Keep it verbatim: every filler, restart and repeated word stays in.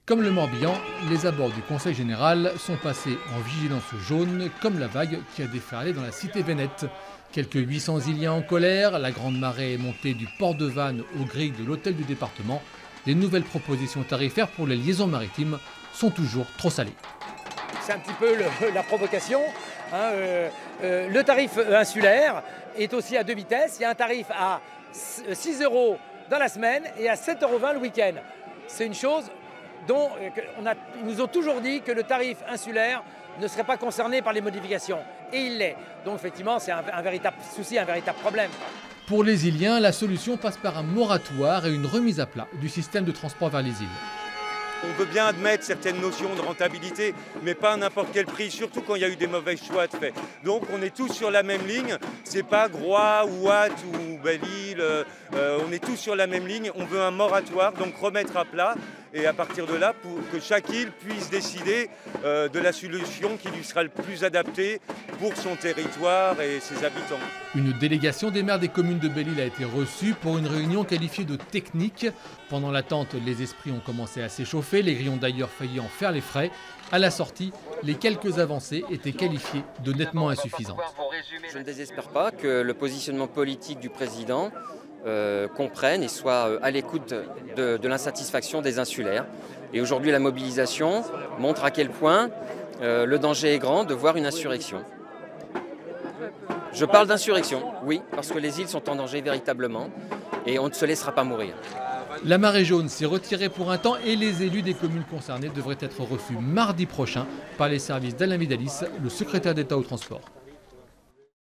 Comme le Morbihan, les abords du Conseil général sont passés en vigilance jaune, comme la vague qui a déferlé dans la cité vénète. Quelques huit cents Iliens en colère, la grande marée est montée du port de Vannes aux grilles de l'hôtel du département. Les nouvelles propositions tarifaires pour les liaisons maritimes sont toujours trop salées. C'est un petit peu le, la provocation. Hein, euh, euh, le tarif insulaire est aussi à deux vitesses. Il y a un tarif à six euros dans la semaine et à sept euros vingt le week-end. C'est une chose dont on a, ils nous ont toujours dit que le tarif insulaire ne serait pas concerné par les modifications. Et il l'est. Donc effectivement, c'est un, un véritable souci, un véritable problème. Pour les Iliens, la solution passe par un moratoire et une remise à plat du système de transport vers les îles. On veut bien admettre certaines notions de rentabilité, mais pas à n'importe quel prix, surtout quand il y a eu des mauvais choix de fait. Donc on est tous sur la même ligne, c'est pas Groix ou Watt ou Belle-Île, euh, on est tous sur la même ligne, on veut un moratoire, donc remettre à plat, et à partir de là, pour que chaque île puisse décider euh, de la solution qui lui sera le plus adaptée pour son territoire et ses habitants. Une délégation des maires des communes de Belle-Île a été reçue pour une réunion qualifiée de technique. Pendant l'attente, les esprits ont commencé à s'échauffer, les grilles ont d'ailleurs failli en faire les frais. À la sortie, les quelques avancées étaient qualifiées de nettement insuffisantes. Je ne désespère pas que le positionnement politique du président euh, comprenne et soit euh, à l'écoute de, de l'insatisfaction des insulaires. Et aujourd'hui, la mobilisation montre à quel point euh, le danger est grand de voir une insurrection. Je parle d'insurrection, oui, parce que les îles sont en danger véritablement et on ne se laissera pas mourir. La marée jaune s'est retirée pour un temps et les élus des communes concernées devraient être reçus mardi prochain par les services d'Alain Vidalis, le secrétaire d'État au transport.